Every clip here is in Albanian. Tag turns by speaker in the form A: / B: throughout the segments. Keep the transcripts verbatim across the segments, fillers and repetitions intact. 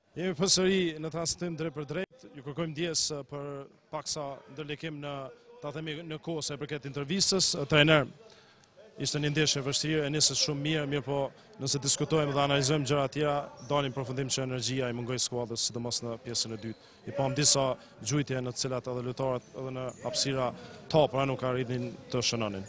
A: Jemi përsëri në transmetim drejt për drejt, ju kërkojmë ndjes për paksa ndërlikim në, ta themi, në kohë sa i përket intervistës. Trajner, ishte një ndeshje e vështirë, e nisët shumë mirë, mirë po nëse diskutojmë dhe analizojmë gjëra tjera, dalim përfundim që energjia i mungoj skuadrës, sidomos në pjesën e dytë. I pam disa gjujtje në të cilat edhe lojtarët edhe në hapësira topra nuk arritin të shënonin.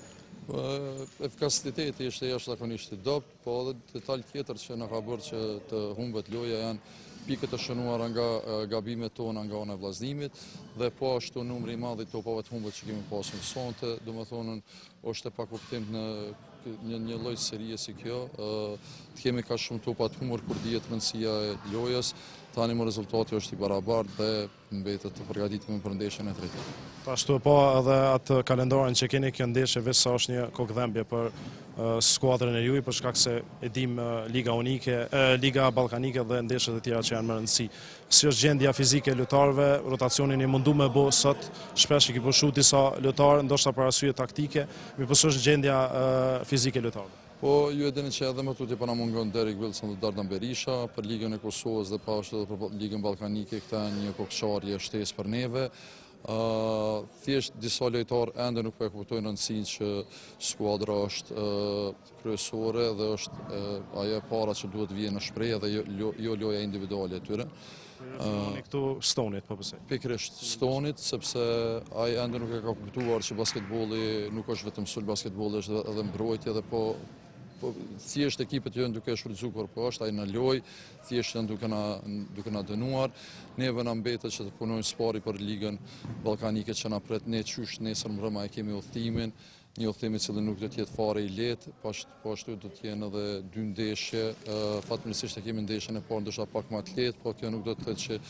B: Efikasiteti ishte jashtëzakonisht i dobët, po edhe detaj tjetër që na ka bërë që të humbet loja janë pikët e shënuara nga gabimet tona nga ana e vllazërimit dhe po ashtu numri i madh i topave të humbur që kemi pasur në sonte, domethënë është e pakuptim në një, një lloj serie si kjo, të kemi ka shumë topa të humbur kur dihet rëndësia e lojës. Tani më rezultati është i barabartë dhe mbetet të përgatitemi për ndeshjen e tretë.
A: Ashtu po edhe atë kalendarin që keni kjo ndeshje veç sa është një kokëdhëmbje për uh, skuadrën e juaj për shkak se e dim uh, Liga Unike, uh, Liga Ballkanike dhe ndeshjet e tjera që janë më rëndësi. Si është gjendja fizike e lojtarëve, rotacionin i mundu me bë sot, shpesh i ki pushu disa lojtarë, ndoshta për arsye taktike, mi po është gjendja uh, fizike e lojtarëve.
B: Po, ju e dini që edhe më tutje pa na mungon Derek Wilson dhe Dardan Berisha, për Ligën e Kosovës dhe pa ashtu edhe për Ligën Ballkanike, këta një kokësharje shtesë për neve. Uh, thjesht disa lojtarë ende nuk po e kuptojnë rëndësinë që skuadra është uh, kryesore dhe është uh, ajo e para që duhet vijë në shprehje dhe jo, jo loja individuale e tyre.
A: Uh, këtu Stonit, po pëse?
B: Pikërisht Stonit, sepse ai ende nuk e ka kuptuar që basketbolli nuk është vetëm sul basketbolli, është edhe mbrojtje dhe po Po, thjesht ekipet janë duke shfrytzuar kur po është ai në lojë, thjesht janë duke na duke na dënuar. Neve na mbetet që të punojmë spari për Ligën Ballkanike që na pret ne qysh nesër mbrëma e kemi udhëtimin, një udhëtim i cili nuk do të jetë fare i lehtë, po ashtu do të jenë edhe dy ndeshje. Fatmirësisht e kemi ndeshjen e parë ndoshta pak më të lehtë, po kjo nuk do të thotë që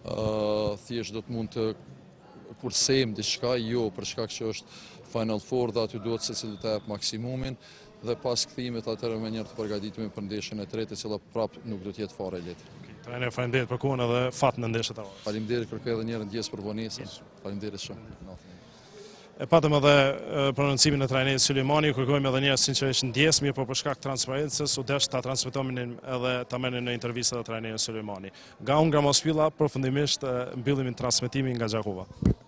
B: uh, thjesht do të mund të kursejmë diçka, jo, për shkak që është Final Four dhe aty duhet secili të jap maksimumin. Dhe pas kthimit atëherë më njëherë të përgatitemi për ndeshjen e tretë, e cila prapë nuk do të jetë fare e lehtë.
A: Trajner, faleminderit për kohën edhe fat në ndeshjet e tjera.
B: Faleminderit, kërkoj edhe një herë ndjes për vonesën. Faleminderit shumë.
A: E patëm edhe prononcimin e trajnerit Sulejmani, kërkojmë edhe një herë sinqerisht ndjes, mirë po për shkak transparencës u desh ta transmetojmë edhe ta merrnin në intervistë e trajnerit Sulejmani. Nga unë nga Mospilla, përfundimisht mbyllim transmetimin nga Gjakova.